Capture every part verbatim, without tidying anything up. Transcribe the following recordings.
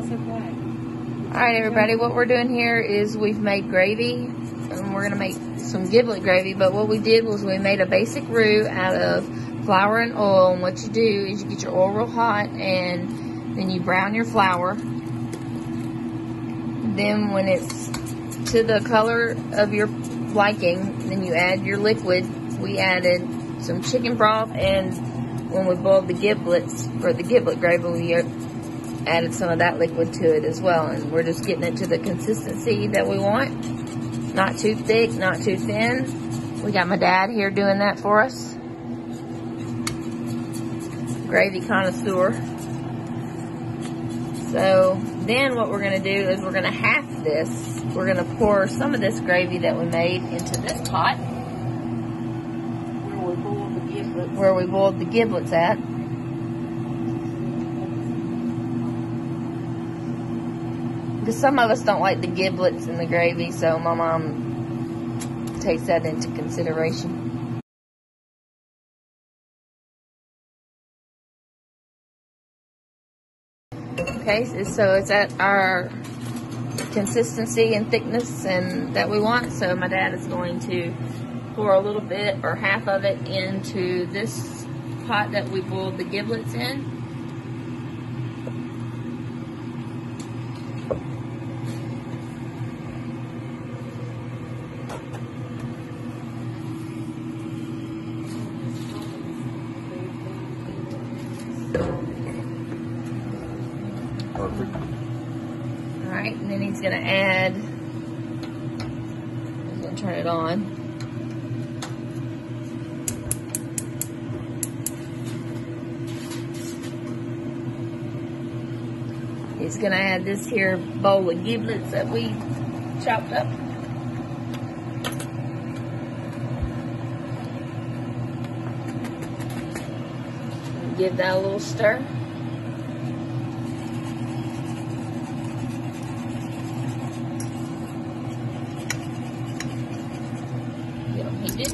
so quiet. Alright everybody, what we're doing here is we've made gravy, and we're going to make some giblet gravy, but what we did was we made a basic roux out of flour and oil, and what you do is you get your oil real hot, and then you brown your flour. Then when it's to the color of your liking, then you add your liquid. We added some chicken broth, and when we boiled the giblets, for the giblet gravy, we added some of that liquid to it as well, and we're just getting it to the consistency that we want. Not too thick, not too thin. We got my dad here doing that for us. Gravy connoisseur. So then what we're going to do is we're going to half this. We're going to pour some of this gravy that we made into this pot Where we boiled the giblets. where we boiled the giblets at. Because some of us don't like the giblets in the gravy, so my mom takes that into consideration. Okay, so it's at our consistency and thickness and that we want. So my dad is going to pour a little bit or half of it into this pot that we boiled the giblets in. Perfect. Alright, and then he's going to add, he's going to turn it on. He's going to add this here bowl of giblets that we chopped up. Give that a little stir. Get them heated.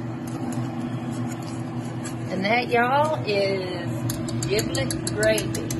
And that, y'all, is giblet gravy.